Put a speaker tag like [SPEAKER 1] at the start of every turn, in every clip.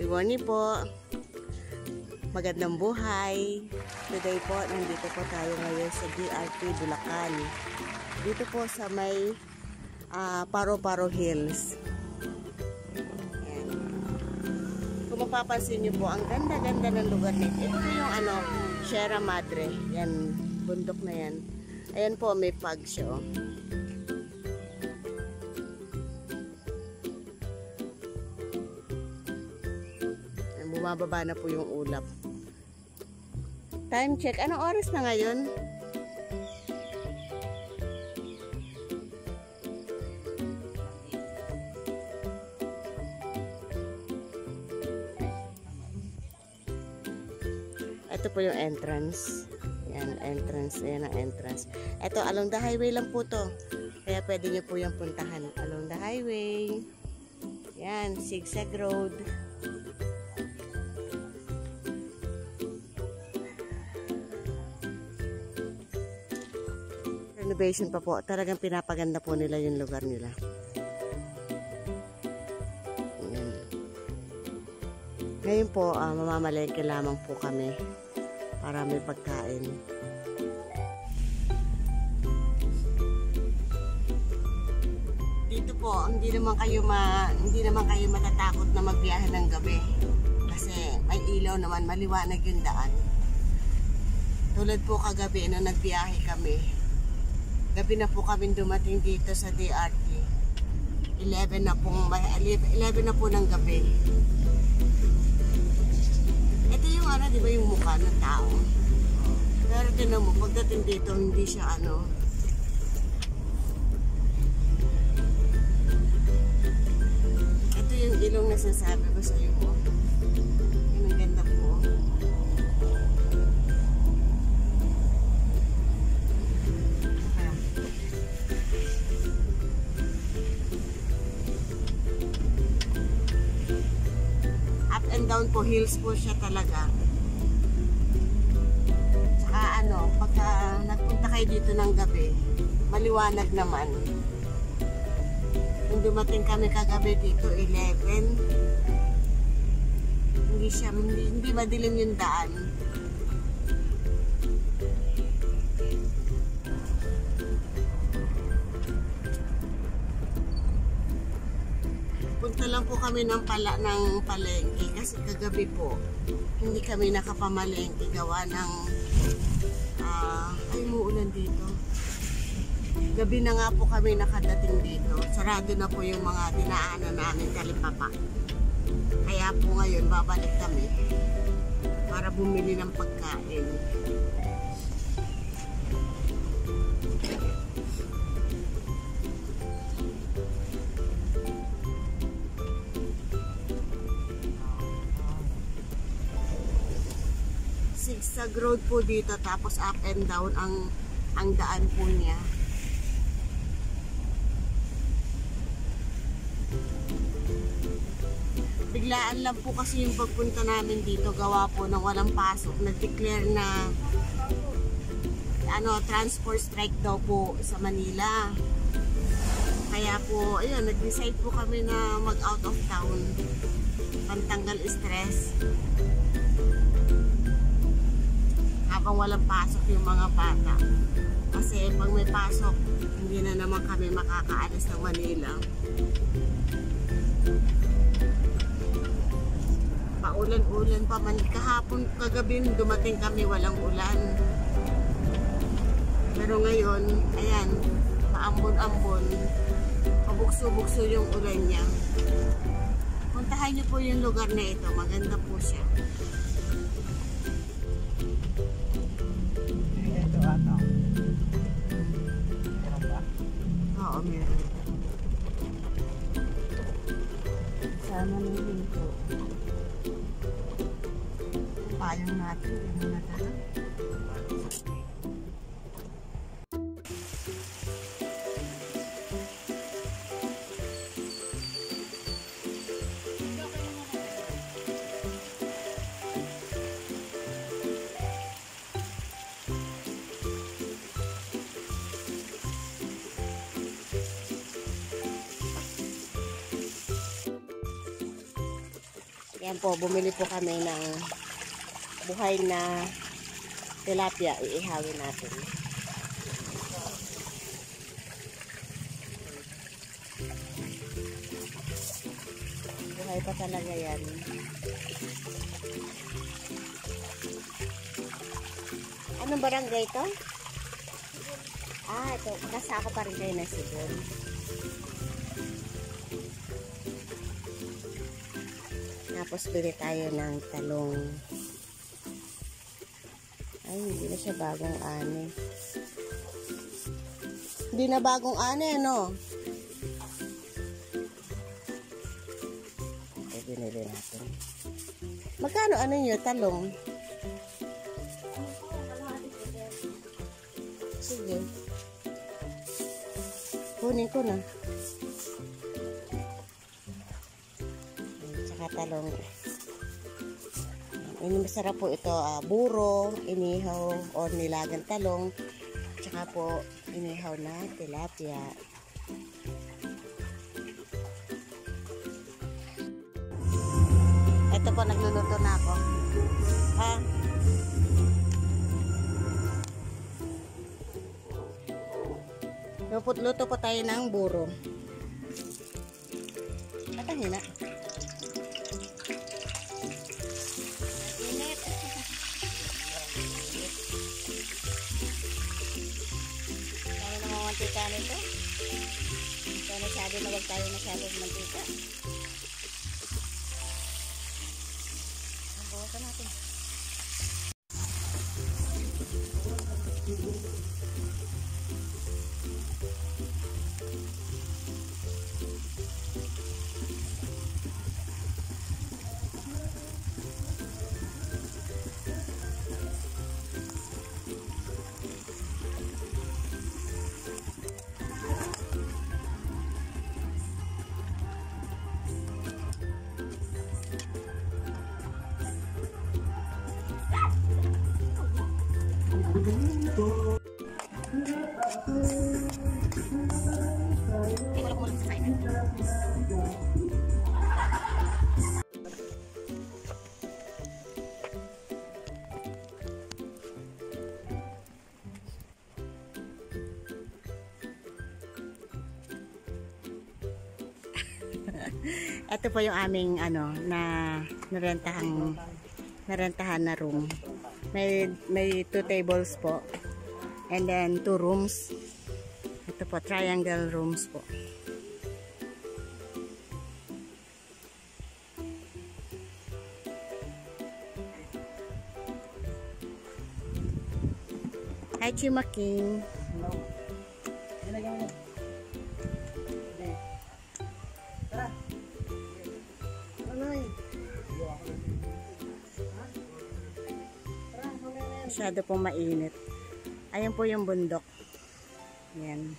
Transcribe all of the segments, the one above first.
[SPEAKER 1] Good morning po. Magandang buhay. Today po, nandito po tayo ngayon sa DRT Bulacan. Dito po sa may Paro-Paro Hills. Ayan. Kung mapapansin niyo po, ang ganda-ganda ng lugar nito. Ito po yung Sierra Madre. Yan, bundok na yan. Ayan po, may pag siya. Bumababa na po yung ulap. Time check. Anong oras na ngayon? Ito po yung entrance. Yan, entrance. Yan ang entrance. Ito, along the highway lang po to. Kaya pwede nyo po yung puntahan. Along the highway. Yan, zigzag road. Renovation pa po. Talagang pinapaganda po nila yung lugar nila. Ayan. Ngayon po, mamamalengke lamang po kami para may pagkain. Dito po, hindi naman kayo matatakot na magbiyahe ng gabi. Kasi may ilaw naman, maliwanag yung daan. Tulad po kagabi nung nagbiyahe kami. Gabi na po kami dumating dito sa DRT. 11 na po ng gabi. Ito yung di ba yung mukha ng tao? Pero tinan mo, pagdating dito, hindi siya Ito yung ilong na sinasabi ko sa iyo mo. Yun ang ganda po. Down po, hills po siya talaga. Tsaka pagka nagpunta kayo dito ng gabi, maliwanag naman. Nung dumating kami kagabi dito, 11. Hindi madilim yung daan. Punta lang po kami ng palengke kasi kagabi po hindi kami nakapamalengke gawa ng ay muulan dito. Gabi na nga po kami nakadating dito. Sarado na po yung mga dinaanan namin talipapa. Kaya po ngayon babalik kami para bumili ng pagkain. Zigzag road po dito, tapos up and down ang daan po niya. Biglaan lang po kasi yung pagpunta namin dito, gawa po ng walang pasok. Nag-declare na transport strike daw po sa Manila. Kaya po, ayun, nag-decide po kami na mag-out of town. Pantanggal stress. Habang walang pasok yung mga bata. Kasi pag may pasok, hindi na naman kami makakaalis ng Manila. Paulan-ulan pa man. Kahapon, kagabi dumating kami, walang ulan. Pero ngayon, ayan, paambon-ambon. Pabukso-bukso yung ulan niya. Puntahan niyo po yung lugar na ito. Maganda po siya. Oo, meron. Sama ng lingko. Payong natin. Ano na talaga? Yan po, bumili po kami ng buhay na tilapia. Iihawin natin. Buhay pa talaga yan. Anong barangay ito? Ito. Kasako pa rin kayo na Sibol. Tapos bili tayo ng talong. Ay, hindi na siya bagong ani. Hindi na bagong ani, ano? Ito, binili natin. Magkano ano nyo, talong? Sige. Kunin ko na. Tsaka talong. Ini masarap po ito, buro, inihaw o nilagang talong, tsaka po inihaw na tilapia. Ito po, nagluluto na ako. Luto po tayo ng buro. At ang hina. Mantika nito. Kaya nasabi na wag tayo masyadong mantika. Bawasan natin. Ito po yung aming narentahan na room. May 2 tables po. And then 2 rooms. Ito po, triangle rooms po. Hi, Chimaking. Hello. Tara. Masyado pong mainit. Ayan po yung bundok. Yan.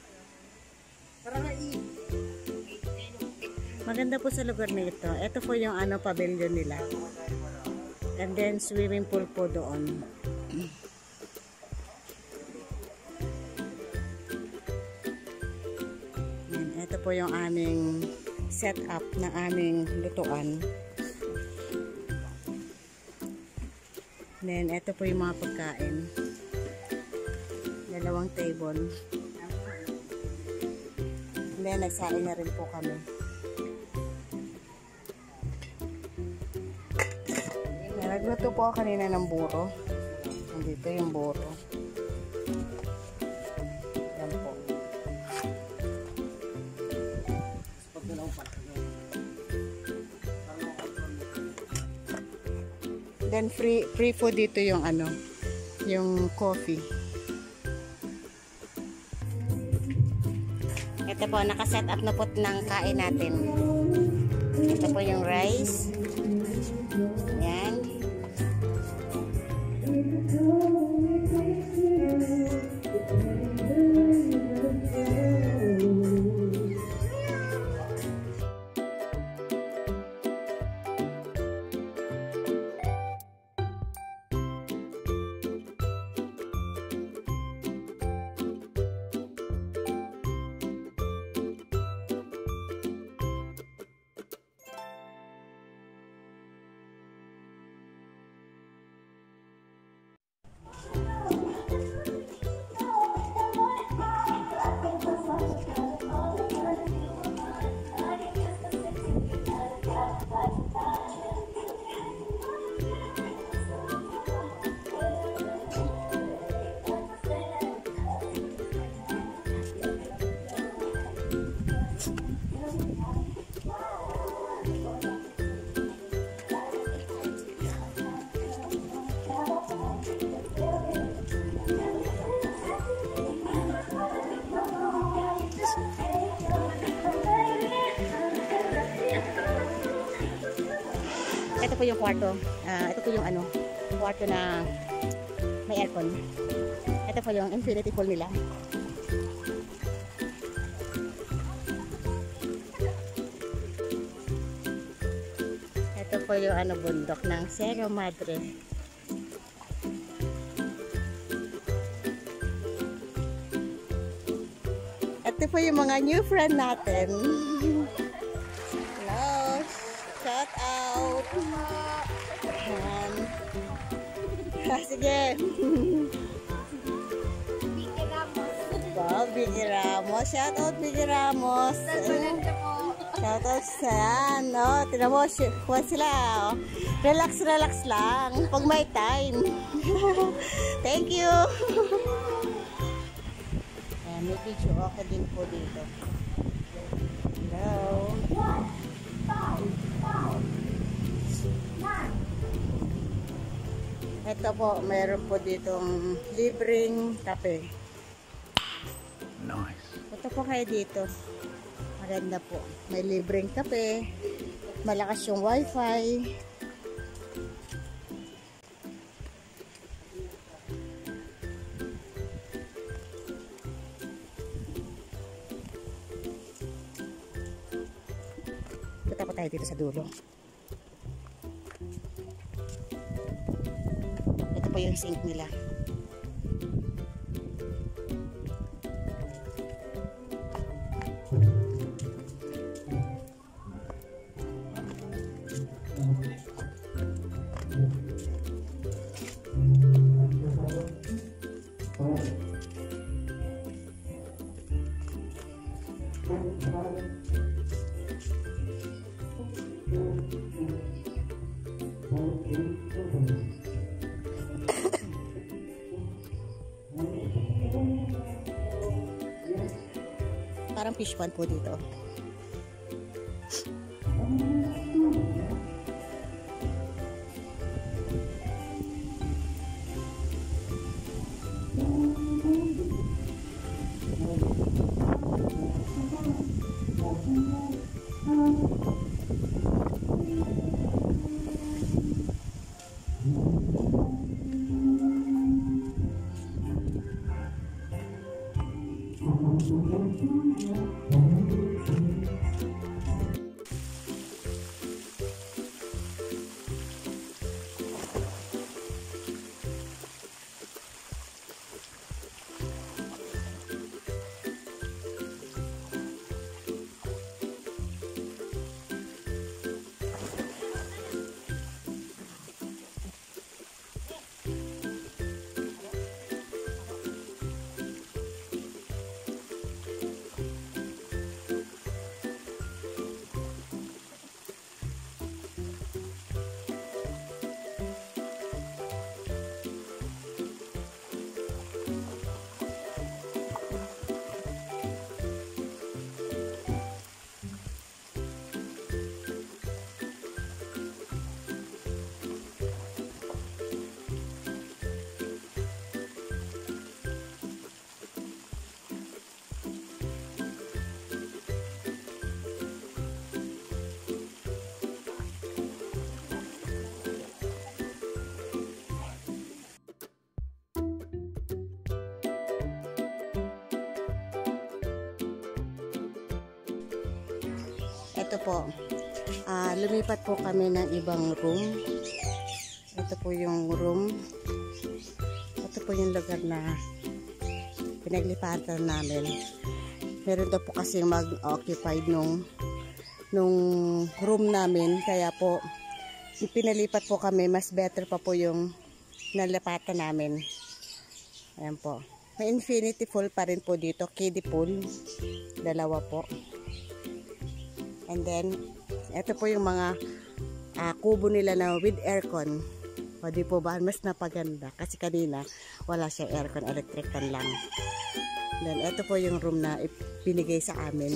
[SPEAKER 1] Maganda po sa lugar na ito. Ito po yung pavilion nila. And then swimming pool po doon. Yan. Ito po yung aming setup ng aming lutuan. Then, ito po yung mga pagkain. 2 table. Then, nagsain na rin po kami. Nagluto po ako kanina ng buro. Nandito yung buro. Yan po. Then free food dito yung yung coffee. Ito po, naka-set up na po ng kain natin. Ito po yung rice. Yan. Ito po yung kwarto. Ito po yung ano, kwarto na may aircon. Ito po yung infinity pool nila. Ito po yung ano, bundok ng Sierra Madre. Ito po yung mga new friend natin. Hello! Shout out! Ayan. Sige! Biggie Ramos. Shout out Biggie Ramos. Shout out sa yan. Oh, tinan mo, sila. Oh. Relax lang. Pag may time. Thank you. May video okay din po dito. Hello. Ito po, mayroon po ditong libreng kape.
[SPEAKER 2] Nice.
[SPEAKER 1] Ito po kayo dito. Maganda po. May libreng kape. Malakas yung wifi. Punta po tayo dito sa dulo. Ito po yung sink nila. Parang fish pond po dito. Ito po, lumipat po kami ng ibang room. Ito po yung room. Ito po yung lugar na pinaglipatan namin. Meron daw po kasi mag-occupied nung room namin. Kaya po, pinalipat po kami. Mas better pa po yung nalipatan namin. Ayan po. May infinity pool pa rin po dito. Kiddie pool. Dalawa po. And then, ito po yung mga kubo nila na with aircon. O di po ba, mas napaganda. Kasi kanina, wala siya aircon, electric fan lang. Then, ito po yung room na binigay sa amin.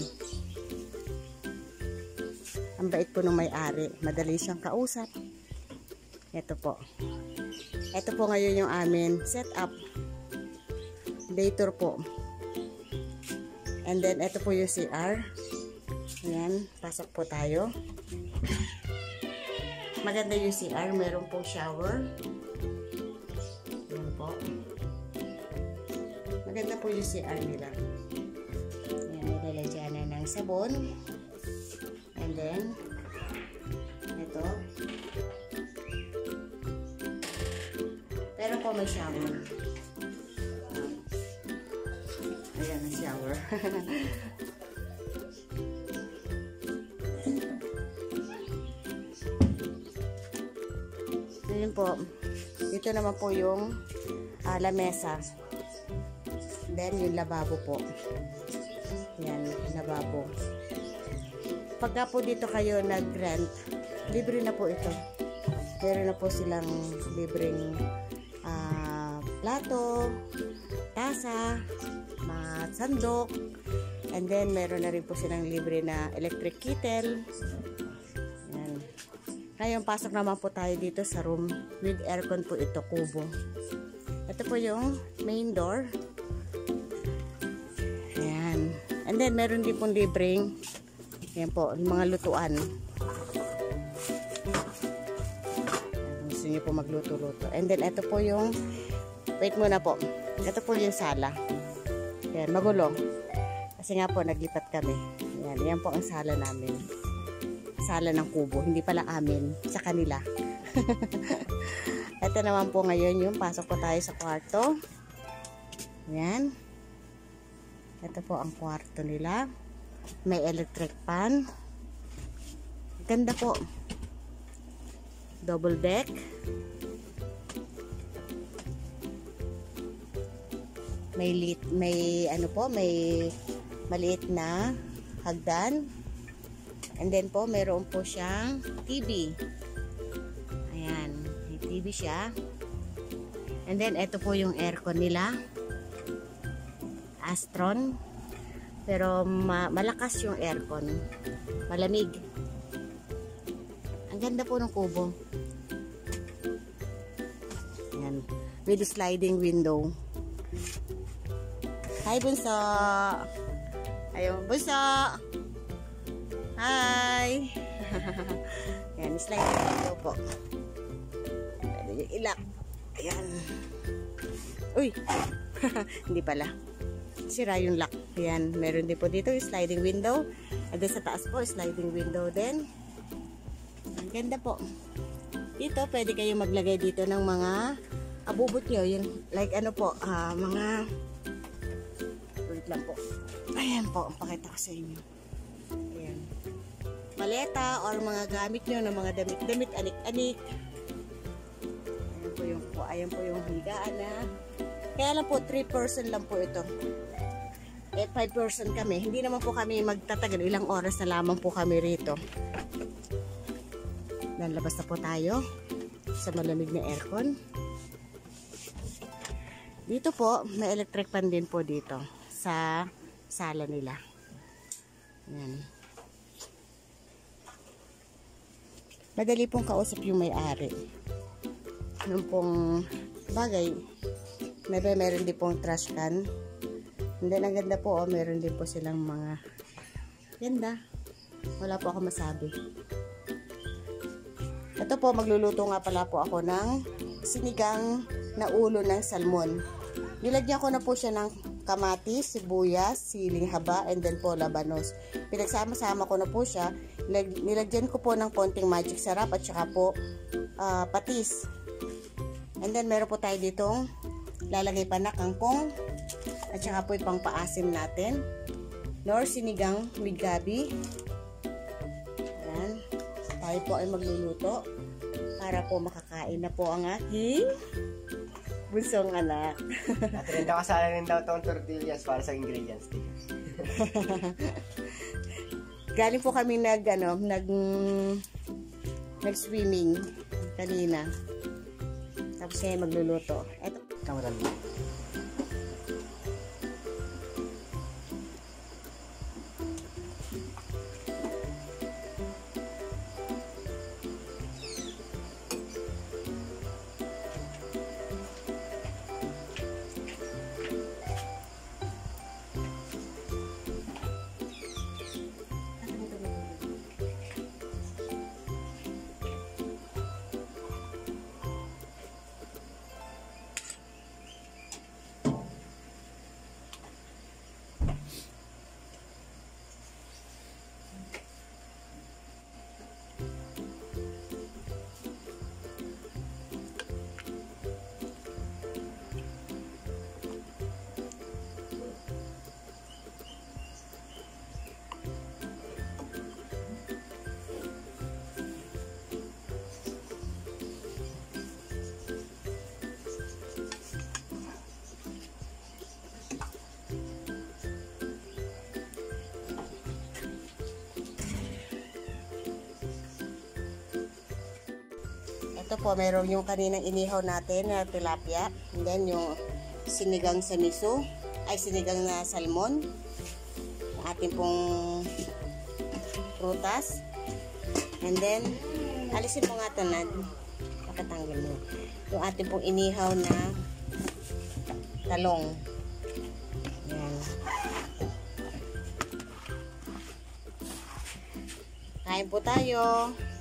[SPEAKER 1] Ang bait po ng may-ari. Madali siyang kausap. Ito po. Ito po ngayon yung amin setup. Day tour po. And then, ito po yung CR. Ayan, pasok po tayo. Maganda yung CR. Meron pong shower. Yan po. Maganda po yung CR nila. Yan, nilalagyan na ng sabon. And then, ito. Pero po may shower. Ayan ang shower. Ayan po. Dito naman po yung lamesa. Then yung lababo po. Yan, lababo. Pagka po dito kayo nag-rent, libre na po ito. Meron na po silang libreng plato, tasa, sandok, and then meron na rin po silang libre na electric kettle. Yan. Ngayon, pasok naman po tayo dito sa room with aircon po ito, kubo. Ito po yung main door. Ayan. And then, meron din pong libreng, yan po, mga lutuan. Gusto nyo po magluto-luto. And then, ito po yung, wait muna po, ito po yung sala. Yan, magulo. Kasi nga po, naglipat kami. Yan, yan po ang sala namin. Sala ng kubo. Hindi pala amin. Sa kanila. Ito naman po ngayon yung pasok po tayo sa kwarto. Yan. Ito po ang kwarto nila. May electric fan. Ganda po. Double deck. May ano po, may maliit na hagdan. And then po, mayroon po siyang TV. Ayan, may TV siya. And then, ito po yung aircon nila. Astron. Pero, malakas yung aircon. Malamig. Ang ganda po ng kubo. Ayan. With sliding window. Hi, Bunso! Ayun, Bunso! Hi! Ayan, sliding window po. Pwede yung ilak. Ayan. Uy! Hindi pala. Sira yung lock. Ayan, meron din po dito yung sliding window. At sa taas po, sliding window din. Ang ganda po. Dito, pwede kayo maglagay dito ng mga abubot nyo. Yung, like ano po, mga... Wait lang po. Ayan po, pakita ko sa inyo. Ayan. Maleta or mga gamit nyo ng mga damit, anik-anik. Ayan po yung higaan na. Kaya lang po, 3 person lang po ito. 5 person kami. Hindi naman po kami magtatagal. Ilang oras na lamang po kami rito. Lalabas na po tayo sa malamig na aircon. Dito po, may electric fan din po dito sa sala nila. Ayan. Madali pong kausap yung may-ari. Nung pong bagay, meron din pong trash can. And then, ang ganda po, meron din po silang mga ganda. Wala po ako masabi. Ito po, magluluto nga pala po ako ng sinigang na ulo ng salmon. Nilagyan ko na po siya ng kamatis, sibuyas, siling haba, and then po labanos. Pinagsama-sama ko na po siya. Nilagyan ko po ng konting magic sarap at saka po patis. And then meron po tayo ditong lalagay pa na kangkong at saka po yung pang-paasim natin. Nor sinigang with gabi. Ayan. Tayo po ay magluluto para po makakain na po ang aking bunsong anak.
[SPEAKER 2] Natin daw kasala rin daw itong tortillas para sa ingredients din.
[SPEAKER 1] Galing po kami nag-swimming kanina. Tapos ngayon magluluto. Eto.
[SPEAKER 2] Kamuran.
[SPEAKER 1] ito po, mayroong yung kaninang inihaw natin na tilapia. And then yung sinigang sa miso, ay sinigang na salmon. Yung ating pong prutas. And then, alisin mo nga ito na. Pakatanggal mo. Yung ating pong inihaw na talong. Yan. Kain po tayo.